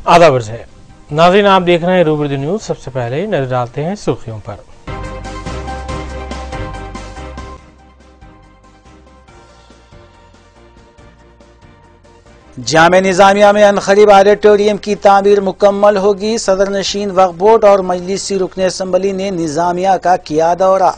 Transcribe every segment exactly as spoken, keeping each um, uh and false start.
आदाब है नाज़रीन, आप देख रहे हैं रूबरू न्यूज। सबसे पहले नजर डालते हैं सुर्खियों पर। जामे निजामिया में अनखरीब ऑडिटोरियम की तामीर मुकम्मल होगी। सदर नशीन वक्फ बोर्ड और मजलिसी रुकन असम्बली ने निजामिया का किया दौरा।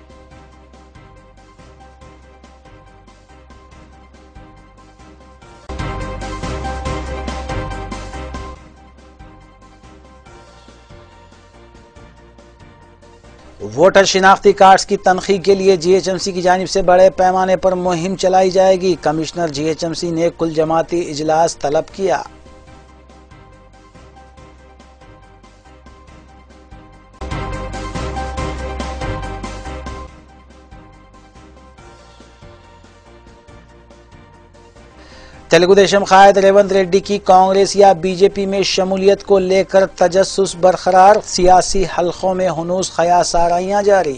वोटर शिनाख्ती कार्ड्स की तनखी के लिए जीएचएमसी की जानिब से बड़े पैमाने पर मुहिम चलाई जाएगी। कमिश्नर जीएचएमसी ने कुल जमाती इजलास तलब किया। तेलुगु देशम कायद रेवंत रेड्डी की कांग्रेस या बीजेपी में शमूलियत को लेकर तजस्सुस बरकरार। सियासी हलकों में हुनूस ख़यासाराइयां जारी।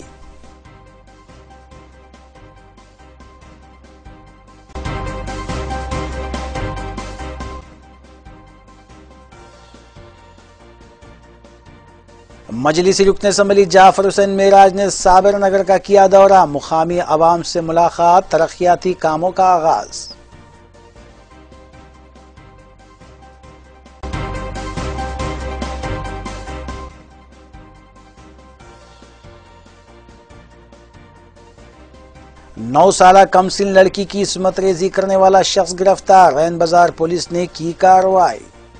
मजलिसी रुकन असम्बली जाफर हुसैन मेराज ने साबिर नगर का किया दौरा। मुकामी अवाम से मुलाकात, तरक्याती कामों का आगाज। नौ साला कमसिन लड़की की इस्मत रेजी करने वाला शख्स गिरफ्तार। रैन बाजार पुलिस ने की कार्रवाई।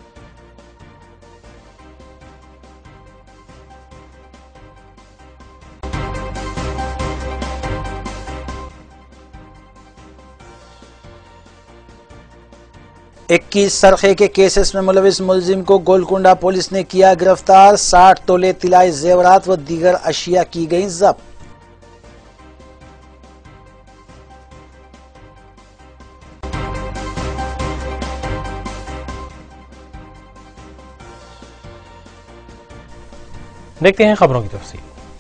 इक्कीस सरखे के केसेस में मुलविस मुलजिम को गोलकुंडा पुलिस ने किया गिरफ्तार। साठ तोले तिलाई जेवरात व दीगर अशिया की गई जब्त। देखते हैं खबरों की तफसील।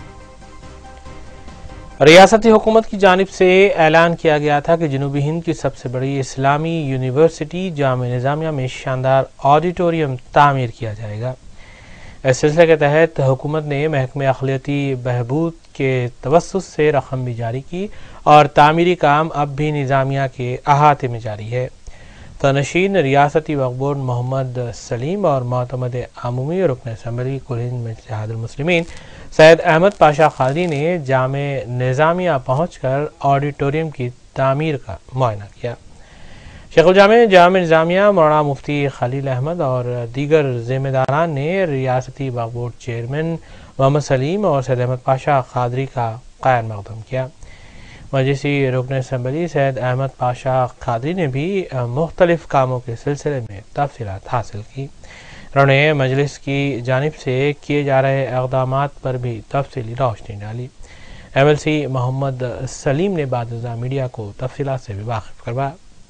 रियासती हुकूमत की जानिब से ऐलान किया गया था कि जनूबी हिंद की सबसे बड़ी इस्लामी यूनिवर्सिटी जामे निजामिया में शानदार ऑडिटोरियम तामीर किया जाएगा। इस सिलसिले के तहत हुकूमत ने महकमे अखिलती बहबूद के तवस्सुस से रकम भी जारी की और तामीरी काम अब भी निजामिया के अहाते में जारी है। तनशीन रियासती वक्फ बोर्ड मोहम्मद सलीम और मोतमद आमूमी रुकन असम्बली कुल हिंद में इत्तेहादुल मुस्लिमीन सैयद अहमद पाशा खादरी ने जामे निजामिया पहुँच कर ऑडिटोरियम की तामीर का मुआयना किया। शेखुल जामे जामे निजामिया मौलाना मुफ्ती खलील अहमद और दीगर जिम्मेदारान ने रियासती वक्फ बोर्ड चेयरमैन मोहम्मद सलीम और सैयद अहमद पाशा खादरी का ख़ैर मक़दम किया। मजलिसी रुकन असम्बली सैयद अहमद पाशा खादरी ने भी मुख्तलिफ कामों के सिलसिले में तफसीलात हासिल की। उन्होंने मजलिस की जानिब से किए जा रहे इक़दामात पर भी तफसीली रोशनी डाली। M L C Mohammed Salim ने बाद मीडिया को तफसीलात से भी वाकिफ करवाया।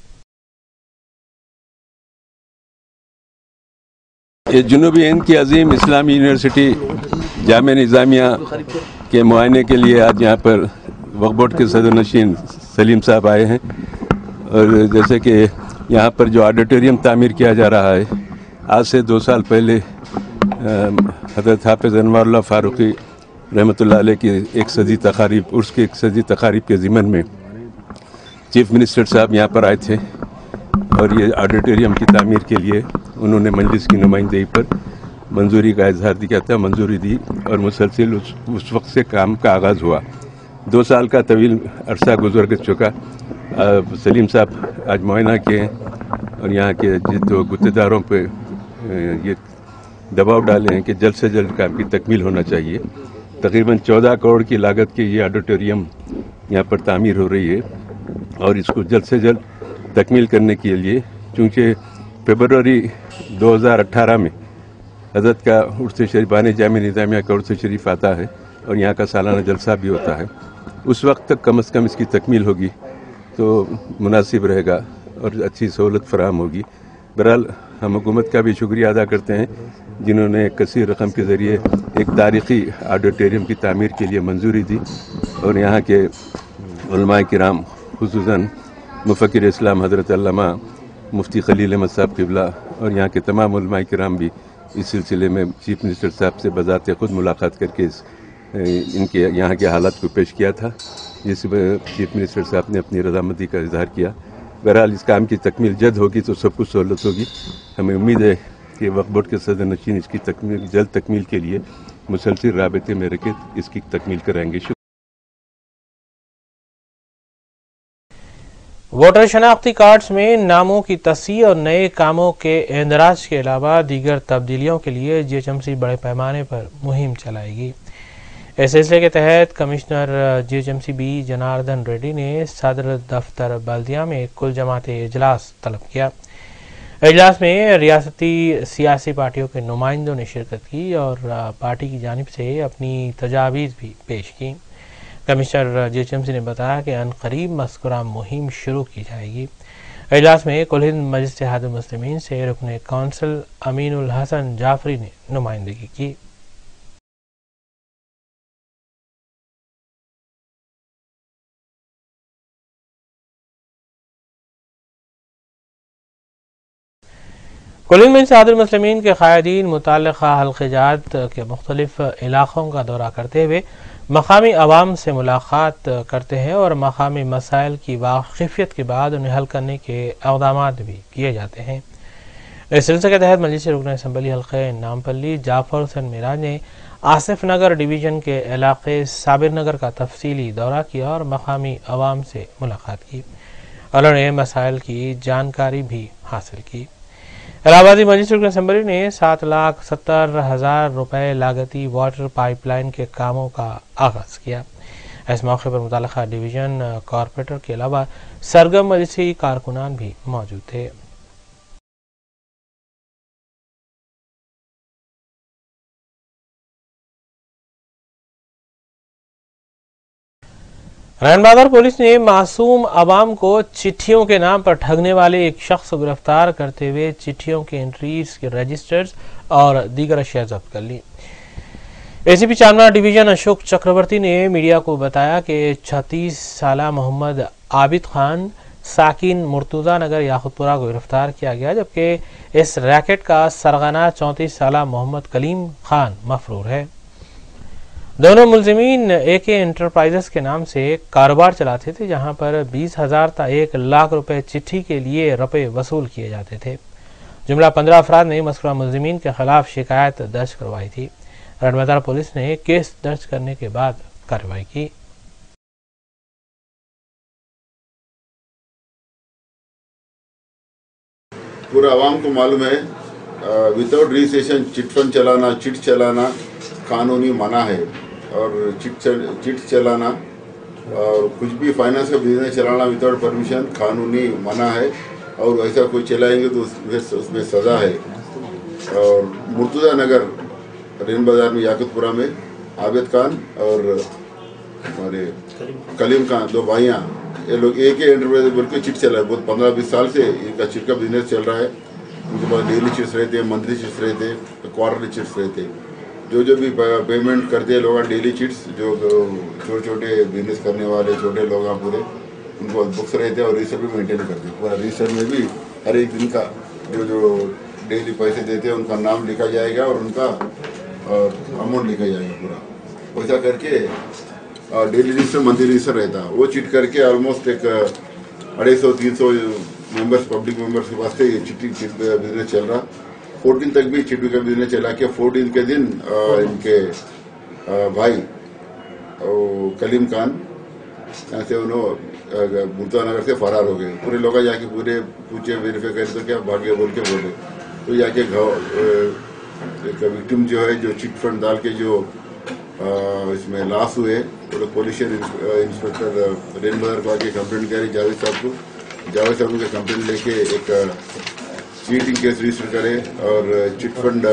ये जनूबी हिंद की अजीम इस्लामी यूनिवर्सिटी जामे निज़ामिया के मुआयने के लिए आज यहाँ पर वक्फ बोर्ड के सदर नशीन सलीम साहब आए हैं। और जैसे कि यहाँ पर जो ऑडिटोरियम तामीर किया जा रहा है, आज से दो साल पहले हज़रत हाफ़िज़ अनवारुल्लाह फ़ारूक़ी रहमतुल्लाह अलैह की एक सदी तकारीब उर्स की एक सदी तकारीब के ज़िमन में चीफ मिनिस्टर साहब यहाँ पर आए थे और ये ऑडिटोरियम की तामीर के लिए उन्होंने मजलिस की नुमाइंदगी पर मंजूरी का इजहार दिया था, मंजूरी दी और मुसलसल उस, उस वक्त से काम का आगाज़ हुआ। दो साल का तवील अरसा गुजर चुका। सलीम साहब आज मुआयना किए हैं और यहाँ के जो गुत्तेदारों पे ये दबाव डाले हैं कि जल्द से जल्द काम की तकमील होना चाहिए। तकरीबन चौदह करोड़ की लागत की ये ऑडिटोरियम यहाँ पर तामीर हो रही है और इसको जल्द से जल्द तकमील करने के लिए, चूँकि फरवरी दो हज़ार अठारह में हज़रत का उर्स शरीफान जामे निज़ामिया का उर्स शरीफ आता है और यहाँ का सालाना जलसा भी होता है। उस वक्त तक कम अज़ कम इसकी तकमील होगी तो मुनासिब रहेगा और अच्छी सहूलत फराहम होगी। बहरहाल हम हुकूमत का भी शुक्रिया अदा करते हैं जिन्होंने कसीर रकम के ज़रिए एक तारीख़ी ऑडिटोरियम की तामीर के लिए मंजूरी दी और यहाँ के उलमाए किराम खुसूसन मुफ़क्किर इस्लाम हज़रत अल्लामा मुफ्ती खलील अहमद साहब क़िबला और यहाँ के तमाम उलमाए किराम भी इस सिलसिले में चीफ मिनिस्टर साहब से बज़ाते ख़ुद मुलाकात करके इस इनके यहाँ के हालात को पेश किया था, जिसमें चीफ मिनिस्टर साहब ने अपनी रज़ामंदी का इजहार किया। बहरहाल इस काम की तकमील जल्द होगी तो सब कुछ सहूलत होगी। हमें उम्मीद है कि वक्फ बोर्ड के सदर नशीन इसकी तकमील जल्द तकमील के लिए मुसलसल राबते में रखे इसकी तकमील कराएंगे। वोटर शनाख्ती कार्ड्स में नामों की तस्हीह और नए कामों के इंदराज के अलावा दीगर तब्दीलियों के लिए जीएचएमसी बड़े पैमाने पर मुहिम चलाएगी। इस सिलसिले के तहत commissioner GHMC B Janardhan Reddy ने सदर दफ्तर बल्दिया में कुल जमाते इजलास तलब किया। इजलास में रियासती सियासी पार्टियों के नुमाइंदों ने शिरकत की और पार्टी की जानिब से अपनी तजावीज़ भी पेश की। कमिश्नर जीएचएमसी ने बताया कि अनकरीब मस्कुरा मुहिम शुरू की जाएगी। इजलास में कुल हिंद मजलिस इत्तेहादुल मुस्लिमीन से रुकने कौंसिल अमीनुल हसन जाफरी ने नुमाइंदगी की। कुल हिंद मजलिस इत्तेहादुल मुस्लिमीन के कायदीन मुताल्लिक़ा हल्क़ात के मुख्तलिफ इलाक़ों का दौरा करते हुए मकामी अवाम से मुलाकात करते हैं और मकामी मसाइल की वाक़िफ़ियत के बाद उन्हें हल करने के इक़दामात भी किए जाते हैं। इस सिलसिले के तहत मजलिस रुकन असम्बली हल्क़े नामपल्ली जाफ़र हुसैन मिराज ने आसिफ नगर डिवीज़न के इलाक़े साबिर नगर का तफसीली दौरा किया और मकामी अवाम से मुलाकात की। उन्होंने मसाइल की जानकारी भी हासिल की। इलाहाबादी मजलिस रुकन असम्बली ने सात लाख सत्तर हजार रुपए लागती वाटर पाइपलाइन के कामों का आगाज किया। इस मौके पर मुताल्लिक़ा डिवीज़न कॉरपोरेटर के अलावा सरगर्म मजलिसी कारकुनान भी मौजूद थे। रैनबाजार पुलिस ने मासूम अवाम को चिट्ठियों के नाम पर ठगने वाले एक शख्स को गिरफ्तार करते हुए चिट्ठियों के एंट्रीज के रजिस्टर्स और दीगर अशिया जब्त कर ली। एसीपी चांदना डिवीजन अशोक चक्रवर्ती ने मीडिया को बताया कि छत्तीस साल मोहम्मद आबिद खान साकिन मुर्तुजा नगर याकुतपुरा को गिरफ्तार किया गया, जबकि इस रैकेट का सरगना चौंतीस साल मोहम्मद कलीम खान मफरूर है। दोनों मुलजिमीन एके एंटरप्राइजेस के नाम से कारोबार चलाते थे, जहां पर बीस हजार तक एक लाख रुपए चिट्ठी के लिए रुपए वसूल किए जाते थे। जुमला पंद्रह अफराद ने मज़कूरा मुलजिमीन के खिलाफ शिकायत दर्ज करवाई थी। रैनबाजार पुलिस ने केस दर्ज करने के बाद कार्रवाई की। पूरा आवाम को मालूम है विदाउट रजिस्ट्रेशन चिट फंड चलाना, चिट चलाना कानूनी मना है और चिट चल, चिट चलाना और कुछ भी फाइनेंस का बिजनेस चलाना विदाउट परमिशन कानूनी मना है और वैसा कोई चलाएंगे तो उसमें उसमें सज़ा है। और मुर्तुजा नगर रेन बाजार में याकुतपुरा में आबिद खान और हमारे कलीम खान दो भाइयाँ, ये लोग एक ही एंटरप्राइज बोल के चिट चला है। बहुत पंद्रह बीस साल से इनका चिट का बिजनेस चल रहा है। उनके पास डेली चिट्स रहते, मंथली चिट्स रहते, क्वार्टरली चिट्स रहते। जो जो भी पेमेंट करते हैं लोग डेली चिट्स, जो छोटे छोटे बिजनेस करने वाले छोटे लोग हैं पूरे, उनको बुक्स रहते हैं और रजिस्टर भी मेंटेन करते हैं। पूरा रजिस्टर में भी हर एक दिन का जो जो डेली पैसे देते हैं उनका नाम लिखा जाएगा और उनका और अमाउंट लिखा जाएगा पूरा। वैसा करके डेली रजिस्टर मंथली रजिस्टर रहता है। वो चिट करके ऑलमोस्ट एक अढ़ाई सौ तीन सौ मेम्बर्स पब्लिक मेम्बर्स के वास्ते ये चिट्ठी चिट बिजनेस चल रहा। फोर्टीन तक भी चिट का बिजनेस चला के फोर्टीन के दिन आ, इनके आ, भाई कलीम खान यहाँ से उन्होंने मुर्तुजा नगर से फरार हो गए। पूरे लोग जाके पूरे पूछे वेरीफाई करे तो क्या भाग्य बोल के बोले तो जाके एक विक्टिम जो है जो चिट फंड डाल के जो आ, इसमें लॉस हुए तो लोग पुलिस इंस्पेक्टर रेन बाजार को आके कंप्लेंट करी जावेद साहब को। जावेद साहब के कंप्लेंट लेके एक चीटिंग केस रजिस्टर करें और chit fund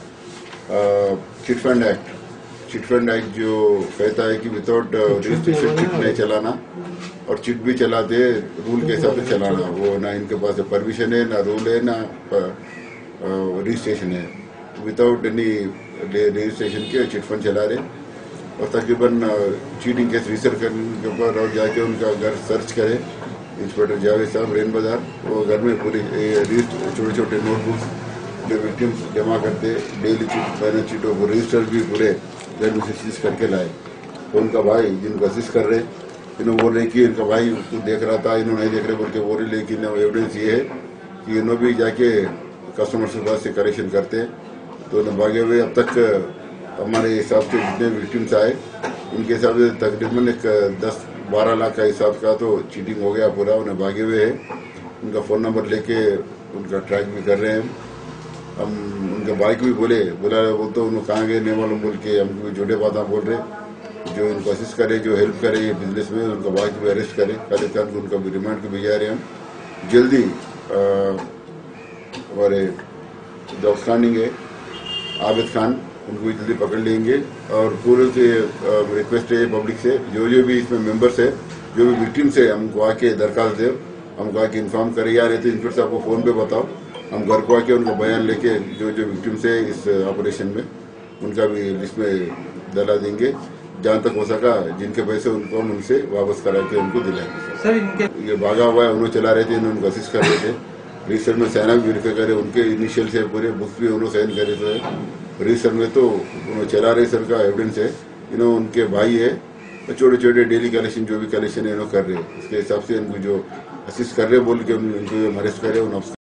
chit fund act chit fund act जो कहता है कि विदाउट रजिस्ट्रेशन चिट नहीं चलाना और चिट भी चलाते रूल के हिसाब से चलाना। वो ना इनके पास परमिशन है, ना रूल है, ना रजिस्ट्रेशन है। विदाउट एनी रजिस्ट्रेशन के चिट फंड चला रहे और तकरीबन चीटिंग केस रजिस्टर करने के ऊपर और जाके उनका घर सर्च करें इंस्पेक्टर जावेद साहब रेन बाजार, वो घर में पूरी छोटे छोटे नोटबुक्स जो विक्टिम्स जमा करते, डेली चिट फाइनेंस चिटों को रजिस्टर भी पूरे घर में से चीज करके लाए। तो उनका भाई जिनको असिस्ट कर रहे, इन्होंने बोल रहे कि इनका भाई उसको देख रहा था, इन्होंने नहीं देख रहे बोल के बोल रहे, लेकिन एविडेंस ये है कि इन्होंने भी जाके कस्टमर के पास से करेक्शन करते हैं। तो उन्हें भागे हुए अब तक हमारे हिसाब से जितने विक्टिम्स आए उनके हिसाब से तकरीबन एक दस बारह लाख का हिसाब का तो चीटिंग हो गया पूरा। उन्हें भागे हुए है, उनका फ़ोन नंबर लेके उनका ट्रैक भी कर रहे हैं। हम उनके भाई को भी बोले बोला वो तो उन्होंने कहाँ गए नहीं मालूम बोल के हमको झूठे बात बोल रहे। जो इनको असिस्ट करे, जो हेल्प करे ये बिजनेस में, उनका भाई को भी अरेस्ट करे, खाली खान को उनका भी रिमांड को भेजा रहे हम। जल्दी हमारे जो आउटस्टैंडिंग है आबिद खान, उनको भी जल्दी पकड़ लेंगे। और पूरे से रिक्वेस्ट है पब्लिक से, जो जो भी इसमें मेंबर्स है, जो भी विक्टिम्स है, हमको आके दरखास्त दे, हमको आके इन्फॉर्म करे, यार ये तो इंस्पेक्टर साहब को फ़ोन पे बताओ, हम घर को आके उनको बयान लेके जो जो विक्टिम्स है इस ऑपरेशन में उनका भी लिस्ट में डला देंगे। जहाँ तक हो सका जिनके पैसे उनको हम उनसे वापस करा के उनको दिलाएंगे। सर इनके ये भागा हुआ है, उन्होंने चला रहे थे, इन्होंने उनको असिस्ट कर रहे थे। रिसर्च में साइन भी वेरीफाई करे, उनके इनिशियल से पूरे बुक्स भी उन्होंने साइन करे थे। रिसर्च में तो उन्होंने चला रहे सर का एविडेंस है। इन्होंने उनके भाई है, छोटे छोटे डेली कलेक्शन जो भी कलेक्शन है इन्होंने कर रहे हैं, इसके हिसाब से इनको जो असिस्ट कर रहे बोल के उनको अरेस्ट करे। उन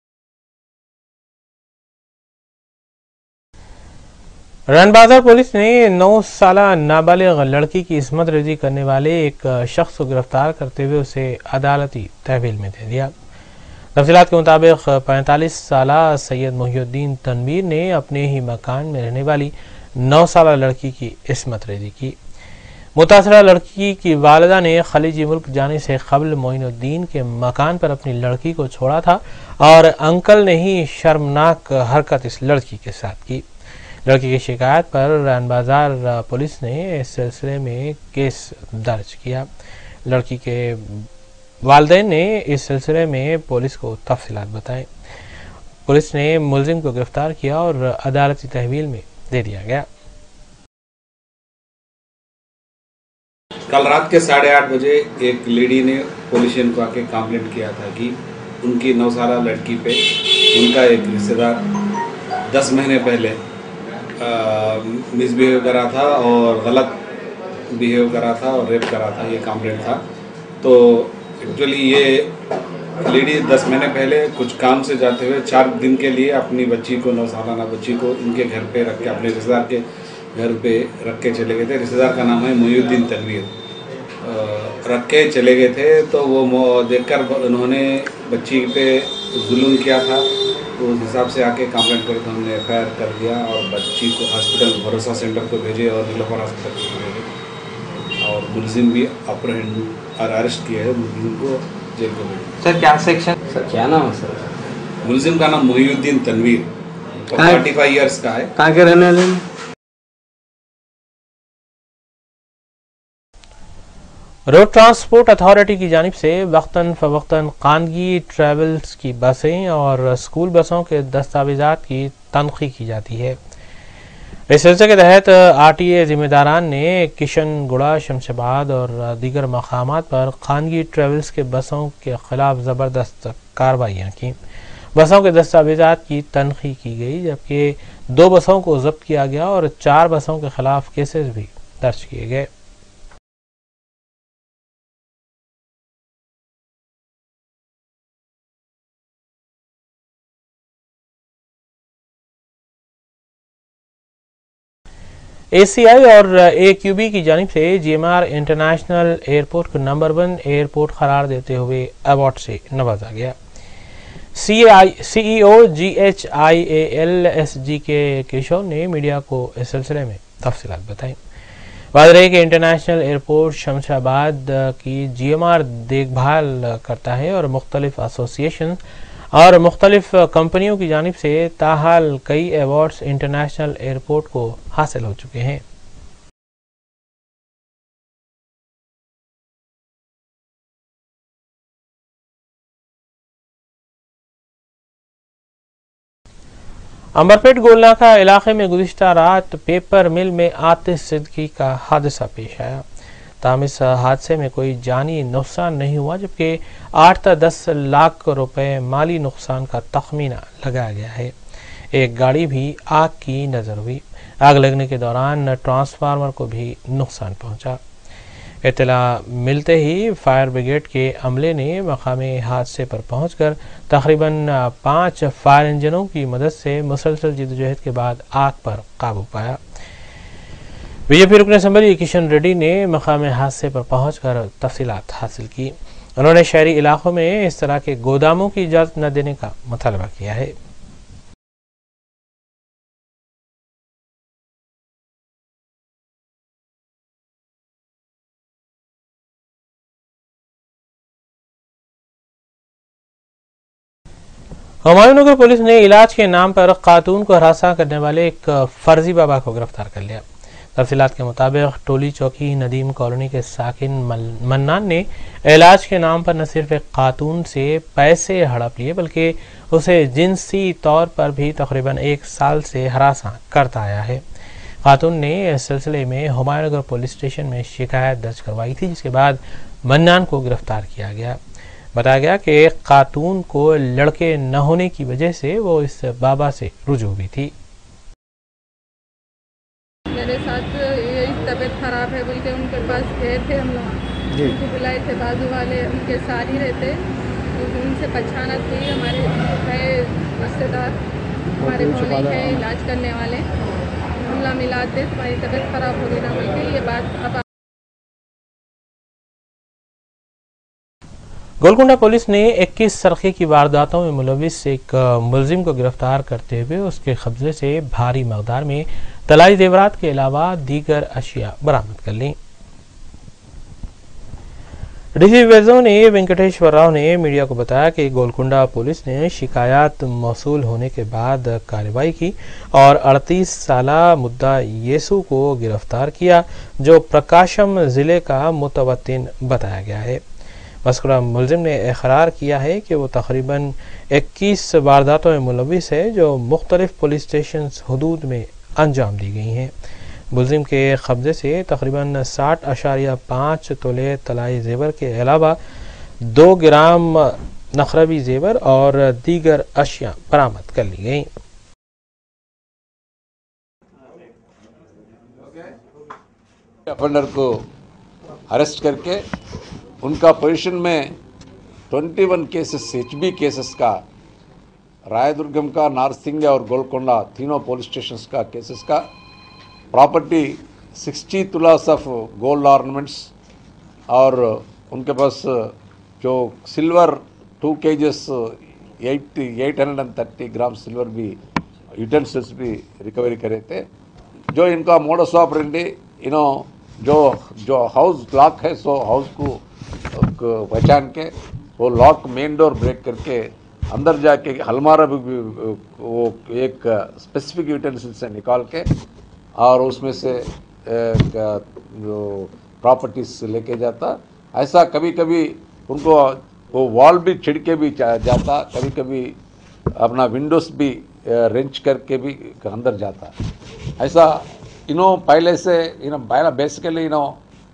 रनबाजार पुलिस ने नौ साला नाबालिग लड़की की इस्मत रेजी करने वाले एक शख्स को गिरफ्तार करते हुए उसे अदालती तहवील में दे दिया। तफसीलात के मुताबिक पैंतालीस साला सैयद मोहिउद्दीन तनवीर ने अपने ही मकान में रहने वाली नौ साला लड़की की इस्मत रेजी की। मुतासरा लड़की की वालिदा ने खलीजी मुल्क जाने से कबल मोइनुद्दीन के मकान पर अपनी लड़की को छोड़ा था और अंकल ने ही शर्मनाक हरकत इस लड़की के साथ की। लड़की की शिकायत पर रनबाजार पुलिस ने इस सिलसिले में केस दर्ज किया। लड़की के वालिदैन ने इस सिलसिले में पुलिस को तफसीलात बताएं। पुलिस ने मुलजिम को गिरफ्तार किया और अदालती तहवील में दे दिया गया। कल रात के साढ़े आठ बजे एक लेडी ने पुलिस स्टेशन को आके कंप्लेंट किया था कि उनकी नौ साला लड़की पे उनका एक रिश्तेदार दस महीने पहले मिसबिहेव करा था और गलत बिहेव करा था और रेप करा था, ये कंप्लेंट था। तो एक्चुअली ये लेडी दस महीने पहले कुछ काम से जाते हुए चार दिन के लिए अपनी बच्ची को, नौ सालाना बच्ची को इनके घर पे रख के, अपने रिश्तेदार के घर पे रख के चले गए थे। रिश्तेदार का नाम है मोहिउद्दीन तनवीर। रख के चले गए थे तो वो देखकर उन्होंने बच्ची पे जुल्म किया था, तो उस हिसाब से आके कंप्लेंट करे तो हमने एफ आई आर कर दिया और बच्ची को हॉस्पिटल भरोसा सेंटर को भेजे और नीलोफर हॉस्पिटल को भेजे और मुलजिम भी अप्रहेंड और अरेस्ट किया है, मुलजिम को जेल को भेजे। सर क्या सेक्शन, सर क्या नाम है सर? मुलजिम का नाम मोहिउद्दीन तनवीर, पैंतालीस इयर्स का है। कहाँ के रहने वाले? रोड ट्रांसपोर्ट अथॉरिटी की जानिब से वक्तन फवक्तन खानगी ट्रैवल्स की बसें और स्कूल बसों के दस्तावेजात की तनखी की जाती है। इस सिलसिले के तहत आरटीए जिम्मेदारान ने किशनगुड़ा, शमशाबाद और दीगर मकामात पर खानगी ट्रैवल्स के बसों के खिलाफ ज़बरदस्त कार्रवाइयाँ की। बसों के दस्तावेजात की तनखी की गई, जबकि दो बसों को जब्त किया गया और चार बसों के खिलाफ केसेस भी दर्ज किए गए। एसीआई और एक्यूबी की जानिब से जीएमआर इंटरनेशनल एयरपोर्ट को नंबर वन एयरपोर्ट करार देते हुए अवार्ड से नवाजा गया। सीईओ जीएचआईएएल एसजी के केशव ने मीडिया को इस सिलसिले में तफसीलात बताई। वाज़ेह है कि इंटरनेशनल एयरपोर्ट शमशाबाद की जीएमआर देखभाल करता है और मुख्तलिफ एसोसिएशन और मुख्तलिफ कंपनियों की जानिब से ताहाल कई अवार्ड्स इंटरनेशनल एयरपोर्ट को हासिल हो चुके हैं। अंबरपेट गोलनाका इलाके में गुज़िश्ता रात पेपर मिल में आतिश सिद्दीकी का हादसा पेश आया। ताहम इस हादसे में कोई जानी नुकसान नहीं हुआ, जबकि आठ से दस लाख रुपए माली नुकसान का तखमीना लगाया गया है। एक गाड़ी भी आग की नजर हुई। आग लगने के दौरान ट्रांसफार्मर को भी नुकसान पहुंचा। इत्तला मिलते ही फायर ब्रिगेड के अमले ने मकामी हादसे पर पहुंचकर तकरीबन पाँच फायर इंजनों की मदद से मुसलसल जद्दोजहद के बाद आग पर काबू पाया। बीजेपी रुकन असम्बली किशन रेड्डी ने मकामी हादसे पर पहुंचकर तफसीलात हासिल की। उन्होंने शहरी इलाकों में इस तरह के गोदामों की इजाजत न देने का मुतालबा किया है। हुमायूंनगर पुलिस ने इलाज के नाम पर खातून को हरासा करने वाले एक फर्जी बाबा को गिरफ्तार कर लिया। तफसीलात के मुताबिक टोली चौकी नदीम कॉलोनी के साकिन मन्नान ने इलाज के नाम पर न सिर्फ एक खातून से पैसे हड़प लिए बल्कि उसे जिनसी तौर पर भी तकरीबन एक साल से हरासा करता आया है। खातून ने इस सिलसिले में हुमायूंनगर पुलिस स्टेशन में शिकायत दर्ज करवाई थी, जिसके बाद मन्नान को गिरफ्तार किया गया। बताया गया कि खातून को लड़के न होने की वजह से वो इस बाबा से रुजू हुई थी। मेरे साथ यही तबीयत खराब है बोल के उनके पास गए थे, हम लोग उनको बुलाए थे, बाजू वाले उनके साथ ही रहते, तो उनसे पहचाना थी, हमारे है रिश्तेदार, हमारे मोहल्ले है इलाज करने वाले, हमला मिलाते तुम्हारी तबीयत खराब हो गई ना बोल के ये बात। अब गोलकुंडा पुलिस ने इक्कीस सरखे की वारदातों में मुलविस एक मुलजिम को गिरफ्तार करते हुए उसके कब्जे से भारी मकदार में तलाई जेवरात के अलावा दीगर अशिया बरामद कर ली। डीसी वेजो ने वेंकटेश्वर राव ने मीडिया को बताया कि गोलकुंडा पुलिस ने शिकायत मौसूल होने के बाद कार्रवाई की और अड़तीस साला मुद्दा येसु को गिरफ्तार किया, जो प्रकाशम जिले का मुतवत्तिन बताया गया है। मस्कुरा मुलजिम ने इकरार किया है कि वो तकरीबन इक्कीस वारदातों में मुलविस है, जो मुख्तलिफ पुलिस स्टेशन हदूद में अंजाम दी गई हैं। मुलजिम के कब्जे से तकरीबन साठ अशारिया पाँच तोले तलाई जेवर के अलावा दो ग्राम नखरबी जेवर और दीगर अशिया बरामद कर ली गई। अफेंडर को अरेस्ट करके उनका पोजीशन में इक्कीस केसेस एचबी केसेस का, रायदुर्गम का, नारसिंग और गोलकोंडा तीनों पुलिस स्टेशंस का केसेस का प्रॉपर्टी साठ तुलास ऑफ गोल्ड ऑर्नामेंट्स और उनके पास जो silver two KGs eight eight hundred and thirty gram silver भी यूटेंसिल्स भी रिकवरी करे थे। जो इनका मोडस ऑपरेंडी इनो जो जो हाउस लॉक है, सो हाउस को पहचान के वो लॉक मेन डोर ब्रेक करके अंदर जाके हलमारा भी वो एक स्पेसिफिक यूटेंसिल से निकाल के और उसमें से जो प्रॉपर्टीज लेके जाता। ऐसा कभी कभी उनको वो वॉल भी छिड़के भी जाता, कभी कभी अपना विंडोज भी रेंच करके भी अंदर जाता। ऐसा इनो पहले से इनो पहला बेसिकली इनो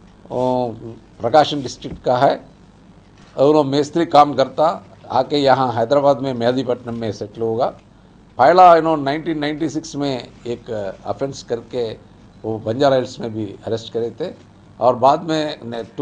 प्रकाशम डिस्ट्रिक्ट का है और वो मेस्त्री काम करता, आके यहाँ हैदराबाद में मेहदीपट्टनम में सेटल होगा। पहला इनो नाइनटीन नाइंटी सिक्स में एक अफेंस करके वो बंजारा हिल्स में भी अरेस्ट करे थे और बाद में two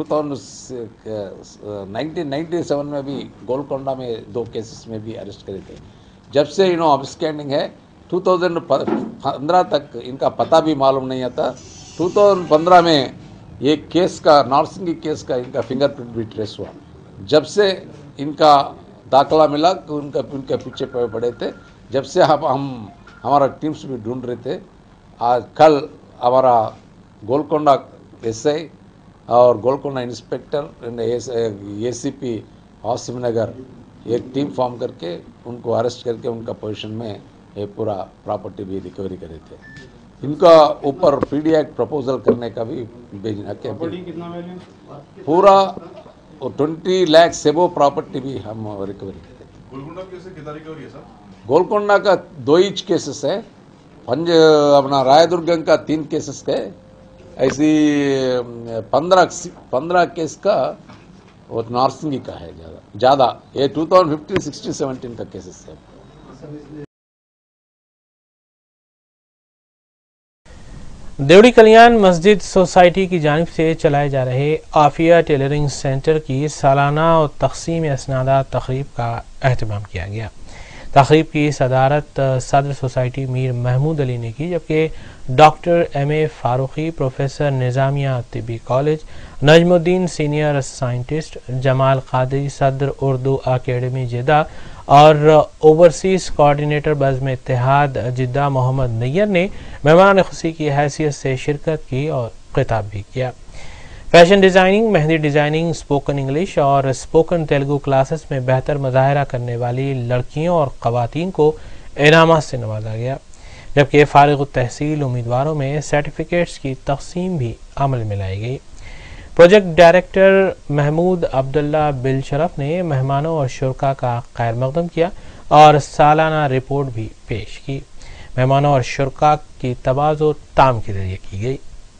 thousand nineteen ninety seven में भी गोलकोंडा में दो केसेस में भी अरेस्ट करे थे। जब से इनो अबस्कैंडिंग है दो हज़ार पंद्रह तक इनका पता भी मालूम नहीं आता। दो हज़ार पंद्रह में एक केस का, नारसिंगी केस का इनका फिंगरप्रिंट भी ट्रेस हुआ। जब से इनका दाखला मिला कि उनका उनके पीछे पड़े थे, जब से हम हम हमारा टीम्स भी ढूंढ रहे थे। आज कल हमारा गोलकोंडा एसआई और गोलकोंडा इंस्पेक्टर एसीपी आसिम नगर एक टीम फॉर्म करके उनको अरेस्ट करके उनका पोजीशन में ये पूरा प्रॉपर्टी भी रिकवरी करे थे। इनका ऊपर पीडी एक्ट प्रपोजल करने का भी भेजना क्या पूरा ट्वेंटी लाख सेबो प्रॉपर्टी भी हम रिकवरी करे। गोलकोंडा कैसे कितना रिकवरी है सर? गोलकोंडा का दो इंच केसेस है, पंज अपना रायदुर्गम का तीन केसेस है ऐसी पंद्रह पंद्रह केस का वो नॉर्सिंगी का है ज़्यादा ज़्यादा ये two thousand fifteen sixteen seventeen का केसेस है। देवड़ी कल्याण मस्जिद सोसाइटी की जानिब से चलाए जा रहे आफिया टेलरिंग सेंटर की सालाना और तकसीम असनादात तकरीब का अहतमाम किया गया। तकरीब की सदारत सदर सोसाइटी मीर महमूद अली ने की, जबकि doctor M A Farooqui, professor Nizamia Tibbi college, Najmuddin senior scientist, Jamal Qadri सदर उर्दू अकेडमी जिद्दा और overseas coordinator Bazm Ittehad Jeddah Mohammed Nayyar ने मेहमान खुशी की हैसियत से शिरकत की और खिताब भी किया। Fashion designing, mehndi designing, spoken English और स्पोकन तेलुगु क्लासेस में बेहतर मुजाहरा करने वाली लड़कियों और ख़वातीन को इनामात से नवाजा गया, जबकि फारिग तहसील उम्मीदवारों में सर्टिफिकेट्स की तकसीम भी अमल में लाई गई। प्रोजेक्ट डायरेक्टर महमूद अब्दुल्ला बिलशरफ ने मेहमानों और शुरका का खैर मकदम किया और सालाना रिपोर्ट भी पेश की। मेहमानों और शुरका की तवाज़ो ताम के जरिए की गई।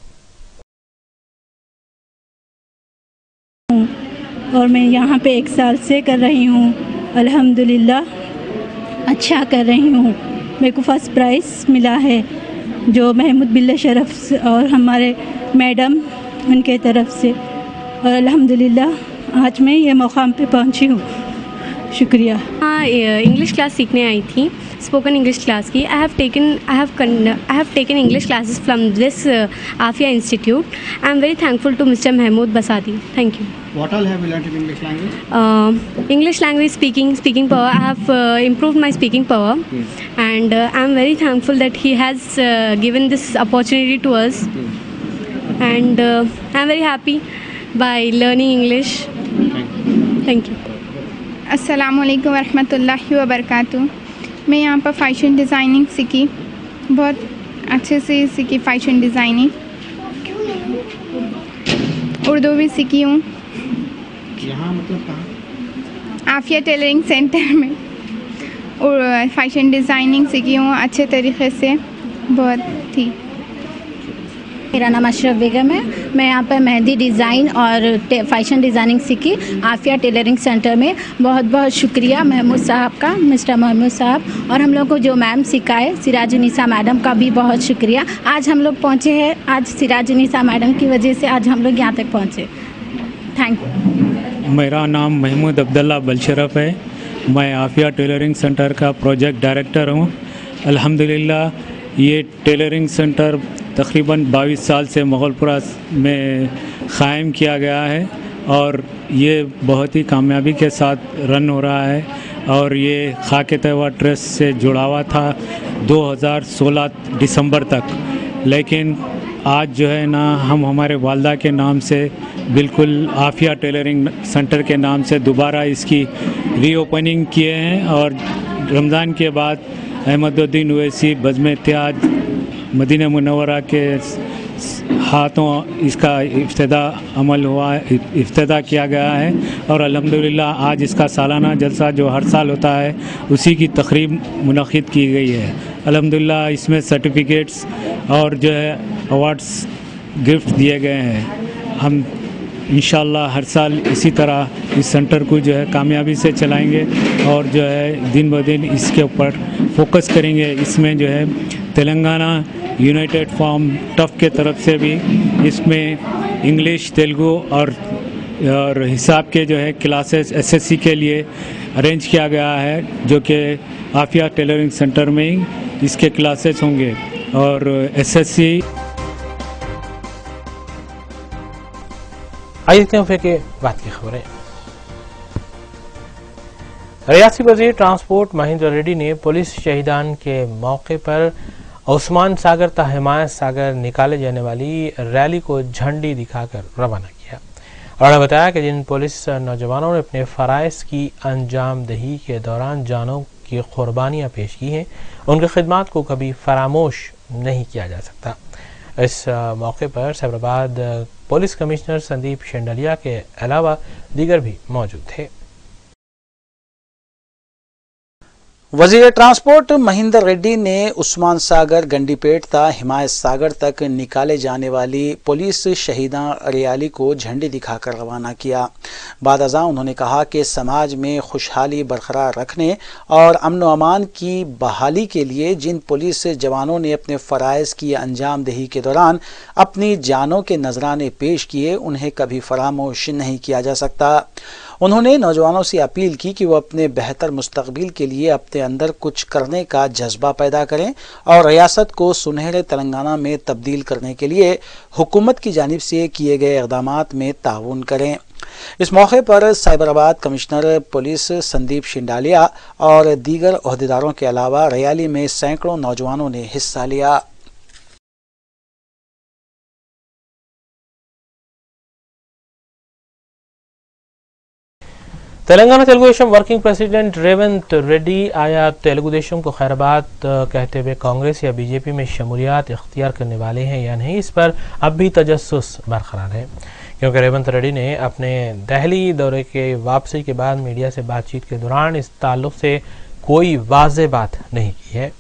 और मैं यहाँ पे एक साल से कर रही हूँ, अल्हम्दुलिल्लाह अच्छा कर रही हूँ। मेरे को फर्स्ट प्राइज़ मिला है जो महमूद बिल्ला शरफ और हमारे मैडम उनके तरफ से, और अल्हम्दुलिल्लाह आज मैं ये मुकाम पे पहुँची हूँ। शुक्रिया। हाँ, इंग्लिश क्लास सीखने आई थी, स्पोकन इंग्लिश क्लास की। I have taken I have I have taken English classes from this Afia institute. I am very thankful to mister Mahmood Basadi. Thank you. What all have you learned in English language? Uh, English language speaking, speaking power. I have uh, improved my speaking power, mm. and uh, I am very thankful that he has uh, given this opportunity to us, mm. and uh, I am very happy by learning English. Thank you. Thank you. अस्सलामु अलैकुम वरहमतुल्लाहि वबरकातुहू। मैं यहाँ पर fashion designing सीखी, बहुत अच्छे से सीखी फैशन डिज़ाइनिंग। उर्दू भी सीखी हूँ। यहाँ मतलब कहाँ? आफिया टेलरिंग सेंटर में और फैशन डिज़ाइनिंग सीखी हूँ अच्छे तरीके से, बहुत थी। मेरा नाम अशरफ बेगम है। मैं यहाँ पर मेहंदी डिज़ाइन और फैशन डिज़ाइनिंग सीखी आफिया टेलरिंग सेंटर में। बहुत बहुत शुक्रिया महमूद साहब का, मिस्टर महमूद साहब, और हम लोग को जो मैम सिखाए सिराजुन्निसा मैडम का भी बहुत शुक्रिया। आज हम लोग पहुँचे हैं, आज सिराजुन्निसा मैडम की वजह से आज हम लोग यहाँ तक पहुँचे। Thank you. मेरा नाम महमूद अब्दुल्ला बिलशरफ है। मैं आफिया टेलरिंग सेंटर का प्रोजेक्ट डायरेक्टर हूँ। अल्हम्दुलिल्लाह ये टेलरिंग सेंटर तकरीबन बाईस साल से मुगलपुरा में क़ायम किया गया है और ये बहुत ही कामयाबी के साथ रन हो रहा है। और ये खाके तैयबा ट्रस्ट से जुड़ा हुआ था दो हज़ार सोलह दिसंबर तक, लेकिन आज जो है ना हम हमारे वालदा के नाम से बिल्कुल आफिया टेलरिंग सेंटर के नाम से दोबारा इसकी रीओपनिंग किए हैं। और रमज़ान के बाद अहमदुद्दीन ओवैसी बज़्म इत्तेहाद मदीना मुनव्वरा के हाथों इसका इफ्तिदा अमल हुआ है, इफ्तिदा किया गया है। और अल्हम्दुलिल्लाह आज इसका सालाना जलसा जो हर साल होता है उसी की तकरीब मुनक़िद की गई है। अल्हम्दुलिल्लाह इसमें सर्टिफिकेट्स और जो है अवार्ड्स गिफ्ट दिए गए हैं। हम इंशाअल्लाह हर साल इसी तरह इस सेंटर को जो है कामयाबी से चलाएंगे और जो है दिन ब दिन इसके ऊपर फोकस करेंगे। इसमें जो है तेलंगाना यूनाइटेड फॉर्म टफ के तरफ से भी इसमें इंग्लिश, तेलुगु और और हिसाब के जो है क्लासेस एसएससी के लिए अरेंज किया गया है, जो कि आफिया टेलरिंग सेंटर में ही इसके क्लासेस होंगे। और एसएससी आइए के बात की खबरें। रियासती वज़ीर ट्रांसपोर्ट महेंद्र रेड्डी ने पुलिस शहीदान के मौके पर उस्मान सागर ता हिमायत सागर निकाले जाने वाली रैली को झंडी दिखाकर रवाना किया। उन्होंने बताया कि जिन पुलिस नौजवानों ने अपने फ़राइज़ की अंजाम दही के दौरान जानों की कुर्बानियाँ पेश की हैं, उनकी खिदमत को कभी फरामोश नहीं किया जा सकता। इस मौके पर सैबराबाद पुलिस कमिश्नर संदीप शेंडलिया के अलावा दीगर भी मौजूद थे। वजीर ट्रांसपोर्ट महेंद्र रेड्डी ने उस्मान सागर गंडीपेट ता हिमायत सागर तक निकाले जाने वाली पुलिस शहीदा रैली को झंडी दिखाकर रवाना किया। बाद अज़ां उन्होंने कहा कि समाज में खुशहाली बरकरार रखने और अमन व अमान की बहाली के लिए जिन पुलिस जवानों ने अपने फ़राइज़ की अंजाम दही के दौरान अपनी जानों के नजराने पेश किए, उन्हें कभी फरामोश नहीं किया जा सकता। उन्होंने नौजवानों से अपील की कि वो अपने बेहतर मुस्तकबिल के लिए अपने अंदर कुछ करने का जज्बा पैदा करें और रियासत को सुनहरे तेलंगाना में तब्दील करने के लिए हुकूमत की जानिब से किए गए इक़दामात में ताउन करें। इस मौके पर साइबराबाद कमिश्नर पुलिस संदीप शिंडालिया और दीगर ओहदेदारों के अलावा रैली में सैकड़ों नौजवानों ने हिस्सा लिया। तेलंगाना तेलुगुदेशम वर्किंग प्रेसिडेंट रेवंत रेड्डी आया तेलुगुदेशम को खैराबाद कहते हुए कांग्रेस या बीजेपी में शमूलियत इख्तियार करने वाले हैं या नहीं, इस पर अब भी तजस्सुस बरकरार है, क्योंकि रेवंत रेड्डी ने अपने दिल्ली दौरे के वापसी के बाद मीडिया से बातचीत के दौरान इस ताल्लुक से कोई वाज़ेह बात नहीं की है।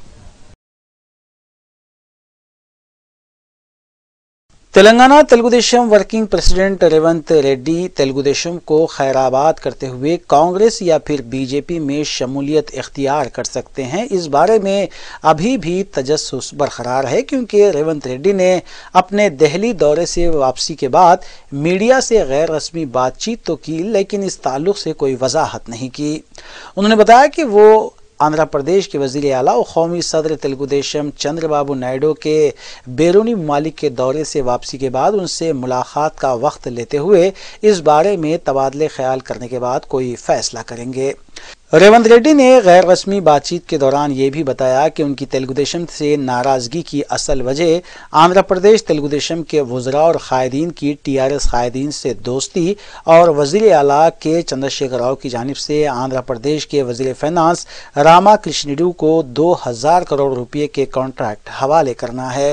तेलंगाना तेलुगुदेशम वर्किंग प्रेसिडेंट रेवंत रेड्डी तेलुगुदेशम को खैराबाद करते हुए कांग्रेस या फिर बीजेपी में शमूलियत इख्तियार कर सकते हैं, इस बारे में अभी भी तजस्सुस बरकरार है, क्योंकि रेवंत रेड्डी ने अपने दिल्ली दौरे से वापसी के बाद मीडिया से गैर रस्मी बातचीत तो की, लेकिन इस ताल्लुक से कोई वजाहत नहीं की। उन्होंने बताया कि वो आंध्र प्रदेश के वज़ीर आला और कौमी सदर तेलुगुदेशम चंद्रबाबू नायडू के बैरूनी ममालिक के दौरे से वापसी के बाद उनसे मुलाकात का वक्त लेते हुए इस बारे में तबादले ख्याल करने के बाद कोई फैसला करेंगे। रेवंत रेड्डी ने गैर रस्मी बातचीत के दौरान ये भी बताया कि उनकी तेलुगुदेशम से नाराज़गी की असल वजह आंध्र प्रदेश तेलुगुदेशम के वज़रा और कायदीन की टीआरएस कायदीन से दोस्ती और वज़ीर आला के चंद्रशेखर राव की जानिब से आंध्र प्रदेश के वज़ीर फाइनेंस रामा कृष्णिडू को दो हजार करोड़ रुपये के कॉन्ट्रैक्ट हवाले करना है।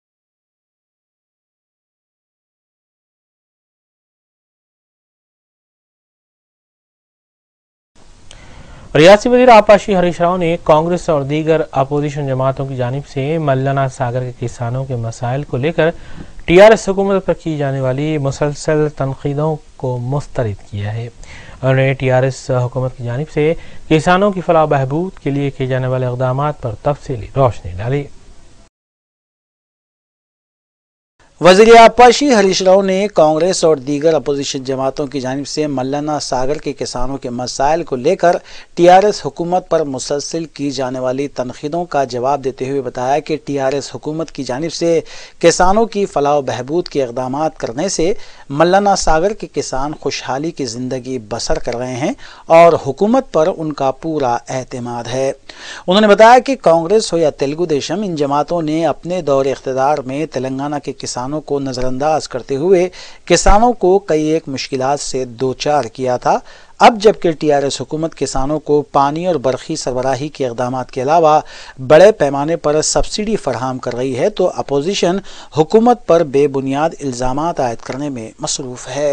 रियासी वज़ीर आपाशी हरीश राव ने कांग्रेस और दीगर अपोजिशन जमातों की जानिब से मल्लाना सागर के किसानों के मसाइल को लेकर टीआरएस हुकूमत पर की जाने वाली मुसलसल तनकीदों को मुस्तरद किया है। उन्होंने टीआरएस हुकूमत की जानिब से किसानों की फलाह बहबूद के लिए किए जाने वाले इक़दामात पर तफसीली रोशनी डाली। वज़ीर आपाशी हरीश राव ने कांग्रेस और दीगर अपोजिशन जमातों की जानिब से मल्लाना सागर के किसानों के मसाइल को लेकर टीआरएस हुकूमत पर मुसलसल की जाने वाली तनकीदों का जवाब देते हुए बताया कि टीआरएस हुकूमत की जानिब से किसानों की फलाह बहबूद के इक़दामात करने से मल्लाना सागर के किसान खुशहाली की ज़िंदगी बसर कर रहे हैं और हुकूमत पर उनका पूरा एतमाद है। उन्होंने बताया कि कांग्रेस हो या तेलुगुदेशम, इन जमातों ने अपने दौर इख्तिदार में तेलंगाना के किसानों को नजरअंदाज करते हुए किसानों को कई एक मुश्किलात से दो चार किया था। अब जबकि टीआरएस हुकूमत किसानों को पानी और बरखी सरबराही के इक़दामात के अलावा बड़े पैमाने पर सब्सिडी फराहम कर रही है, तो अपोजिशन हुकूमत पर बेबुनियाद इल्ज़ामात आयद करने में मसरूफ़ है।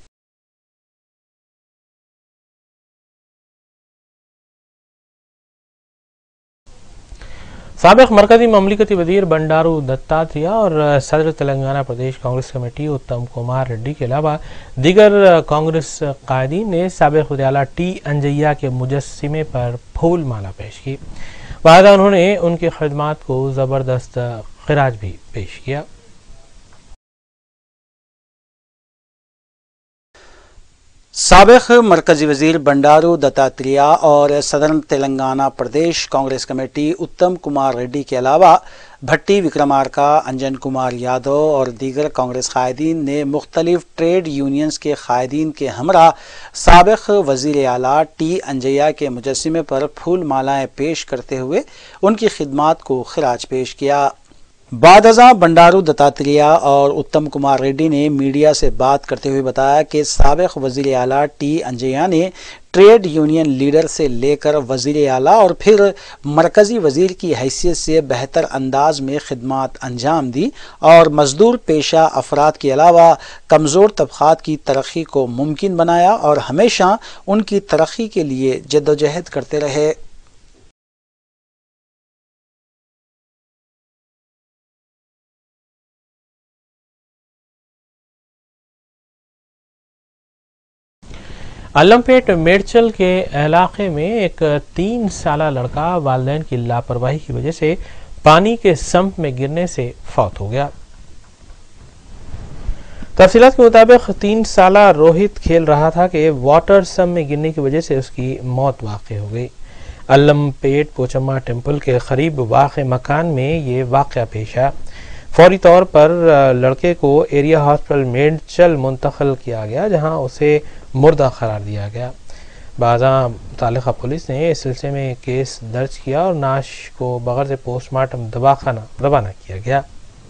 साबिक़ मरकज़ी ममलिकती वज़ीर बंडारू दत्तात्रेय और सदर तेलंगाना प्रदेश कांग्रेस कमेटी उत्तम कुमार रेड्डी के अलावा दीगर कांग्रेस कायदीन ने साबिक़ वज़ीर आला टी अंजैया के मुजस्सिमे पर फूल माला पेश की। बाद उन्होंने उनकी खिदमात को ज़बरदस्त ख़िराज भी पेश किया। साबिक़ मरकज़ी वज़ीर बंडारू दत्तात्रेय और सदर्न तेलंगाना प्रदेश कांग्रेस कमेटी उत्तम कुमार रेड्डी के अलावा भट्टी विक्रमार्का, अंजन कुमार यादव और दीगर कांग्रेस कायदीन ने मुख्तलिफ ट्रेड यूनियंस के कायदीन के हमरा साबिक़ वज़ीर आला टी अंजैया के मुजस्सिमे पर फूल मालाएँ पेश करते हुए उनकी खिदमात को ख़िराज पेश किया। बाद अज़ां बंडारू दत्तात्रेय और उत्तम कुमार रेड्डी ने मीडिया से बात करते हुए बताया कि साबिक़ वज़ीर आला टी अंजैया ने ट्रेड यूनियन लीडर से लेकर वज़ीर आला और फिर मरकज़ी वज़ीर की हैसियत से बेहतर अंदाज में खिदमात अंजाम दी और मजदूर पेशा अफराद के अलावा कमज़ोर तबक़ात की तरक्की को मुमकिन बनाया और हमेशा उनकी तरक्की के लिए जद्दोजहद करते रहे। अल्लमपेट मेडचल के इलाके में एक तीन साला लड़का वालिदैन की लापरवाही की वजह से पानी के सम्प में गिरने से फौत हो गया। तफसीलात के मुताबिक तीन साला रोहित खेल रहा था कि वाटर सम्प में गिरने की वजह से उसकी मौत वाक़ हो गई। अल्लमपेट पोचम्मा टेम्पल के करीब वाक़ मकान में ये वाक़या पेश आया। फौरी तौर पर लड़के को एरिया हॉस्पिटल मेडचल मुंतकिल किया गया, जहां उसे मुर्दा करार दिया गया। बाज़ा मुतालिका पुलिस ने इस सिलसिले में केस दर्ज किया और नाश को बगैर से पोस्टमार्टम दवाखाना रवाना किया गया।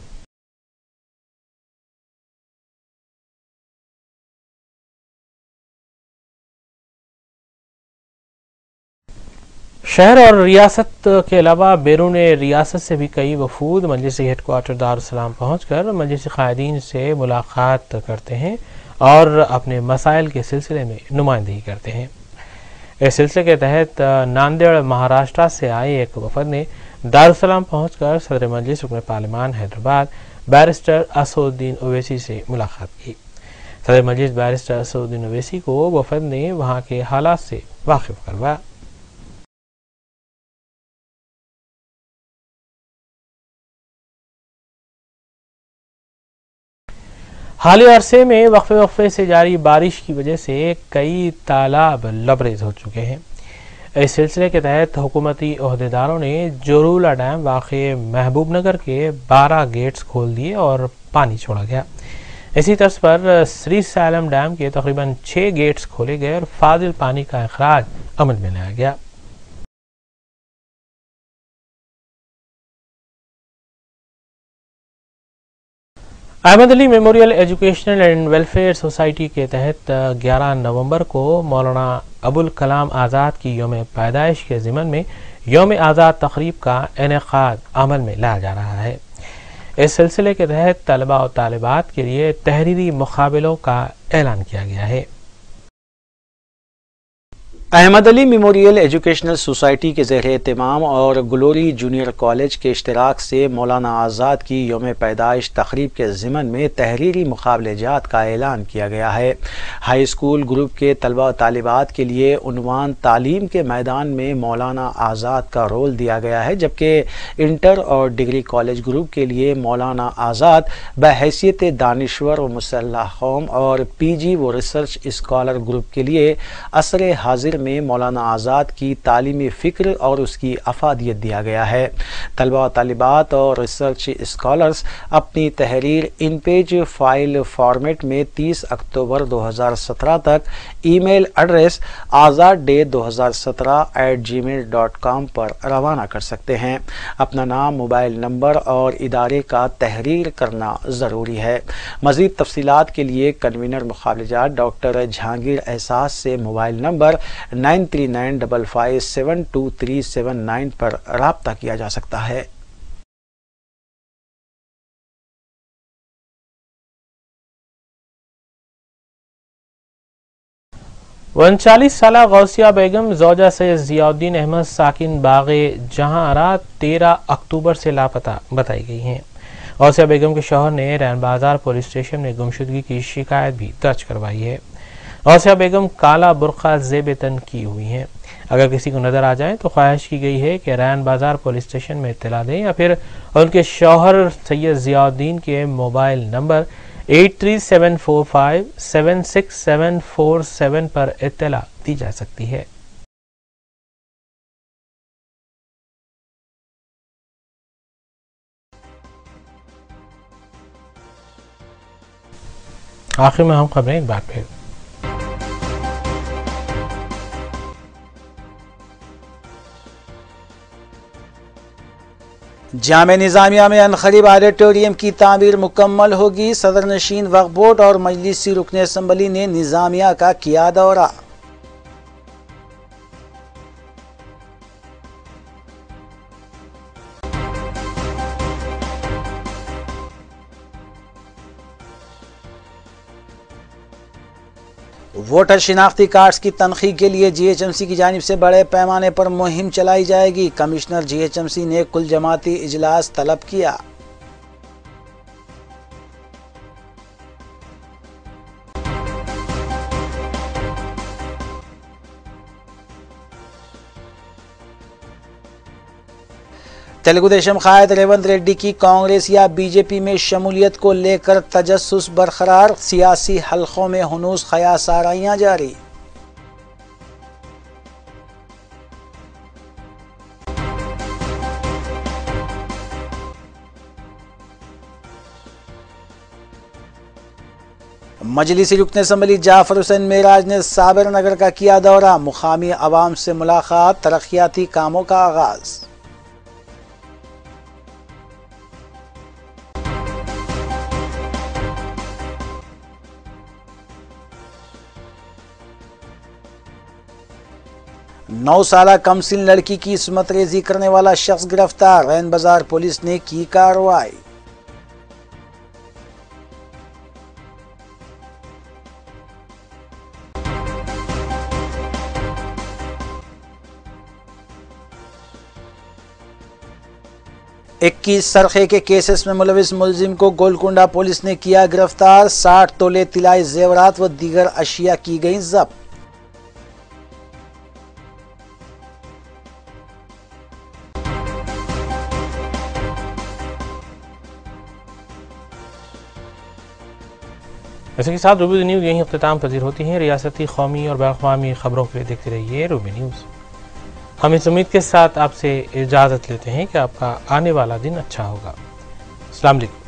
शहर और रियासत के अलावा बैरून रियासत से भी कई वफूद मजलिसी हेडक्वार्टर दारुस्सलाम पहुँचकर मजलिसी कायदीन से मुलाकात करते हैं और अपने मसाइल के सिलसिले में नुमाइंदगी करते हैं। इस सिलसिले के तहत नांदेड़ महाराष्ट्र से आए एक वफद ने दारुस्सलाम पहुँचकर सदर मजलिस रुकन पार्लिमान हैदराबाद बैरिस्टर असदुद्दीन ओवैसी से मुलाकात की। सदर मजलिस बैरिस्टर असदुद्दीन ओवैसी को वफद ने वहाँ के हालात से वाकिफ करवाया। हालिया अरसे में वक्फे वक्फे से जारी बारिश की वजह से कई तालाब लबरेज हो चुके हैं। इस सिलसिले के तहत हुकूमती ओहदेदारों ने जोरूला डैम वाक़े महबूबनगर के बारह गेट्स खोल दिए और पानी छोड़ा गया। इसी तर्ज पर श्री सालम डैम के तकरीबन छः गेट्स खोले गए और फाजिल पानी का अखराज अमल में लाया गया। Ahmed Ali memorial educational and welfare society के तहत ग्यारह नवंबर को मौलाना अबुल कलाम आज़ाद की यौम पैदाइश के ज़िमन में यौम आज़ाद तकरीब का इनेकाद अमल में लाया जा रहा है। इस सिलसिले के तहत तलबा और तालिबात के लिए तहरीरी मुकाबलों का ऐलान किया गया है। Ahmed Ali memorial educational society के ज़ेर एहतमाम और ग्लोरी जूनियर कॉलेज के इश्तराक से मौलाना आज़ाद की यौम पैदाइश तकरीब के ज़िमन में तहरीरी मुकाबले जात का ऐलान किया गया है। हाई स्कूल ग्रुप के तलबा और तालिबात के लिए उन्वान तालीम के मैदान में मौलाना आज़ाद का रोल दिया गया है, जबकि इंटर और डिग्री कॉलेज ग्रुप के लिए मौलाना आज़ाद बहैसियत दानिश्वर व मुसल्लह कौम और पी जी व रिसर्च स्कॉलर ग्रुप के लिए असर हाजिर में मौलाना आज़ाद की तालीमी फ़िक्र और उसकी अफादियत दिया गया है। तलबा और तालिबात और रिसर्च स्कॉलर्स अपनी तहरीर इन पेज फाइल फॉर्मेट में तीस अक्टूबर दो हज़ार सत्रह तक ईमेल एड्रेस आज़ाद डे दो हज़ार सत्रह at Gmail dot com पर रवाना कर सकते हैं। अपना नाम, मोबाइल नंबर और इदारे का तहरीर करना ज़रूरी है। मज़ीद तफसीलात के लिए कन्वीनर मुकाबलेजात डॉक्टर जहांगीर एहसास से mobile number nine three nine double five seven two three seven nine पर राब्ता किया जा सकता है। उनचालीस साला गौसिया बेगम जौजा से जियाउद्दीन अहमद साकिन बागे जहांआरा तेरह अक्टूबर से लापता बताई गई हैं। गौसिया बेगम के शौहर ने रैन बाजार पुलिस स्टेशन में गुमशुदगी की शिकायत भी दर्ज करवाई है। गौसिया बेगम काला बुर्का ज़ेब तन की हुई हैं। अगर किसी को नजर आ जाए तो ख्वाहिश की गई है कि रैन बाजार पुलिस स्टेशन में इत्तला दें या फिर उनके शौहर सैयद जियाउद्दीन के mobile number eight three seven four five seven six seven four seven पर इत्तला दी जा सकती है। आखिर में हम खबरें एक बार फिर। जामे निज़ामिया में अनखरीब ऑडिटोरियम की तामीर मुकम्मल होगी। सदर नशीन वक्फ बोर्ड और मजलिसी रुकन असम्बली ने निज़ामिया का किया दौरा। वोटर शिनाख्ती कार्ड्स की तनखी के लिए जीएचएमसी की जानिब से बड़े पैमाने पर मुहिम चलाई जाएगी। कमिश्नर जीएचएमसी ने कुल जमाती इजलास तलब किया। तेलुगुदेशम कायद रेवंत रेड्डी की कांग्रेस या बीजेपी में शमूलियत को लेकर तजस्सुस बरकरार, सियासी हलकों में हुनूस क़यासाराइयां जारी। मजलिसी रुकन असम्बली जाफर हुसैन मेराज ने साबर नगर का किया दौरा, मुकामी अवाम से मुलाकात, तरक्याती कामों का आगाज। नौ साला कमसिन लड़की की इस्मत रेजी करने वाला शख्स गिरफ्तार, रैन बाजार पुलिस ने की कार्रवाई। इक्कीस सरखे के केसेस में मुलविस मुलजिम को गोलकुंडा पुलिस ने किया गिरफ्तार, साठ तोले तिलाई जेवरात व दीगर अशिया की गई जब्त। इसी के साथ रूबी न्यूज़ यहीं अख्तिताम पजीर होती हैं। रियासती, कौमी और बैनुल-अक़वामी खबरों के लिए देखते रहिए रूबी न्यूज़। हम इस उम्मीद के साथ आपसे इजाज़त लेते हैं कि आपका आने वाला दिन अच्छा होगा। अस्सलाम वालेकुम।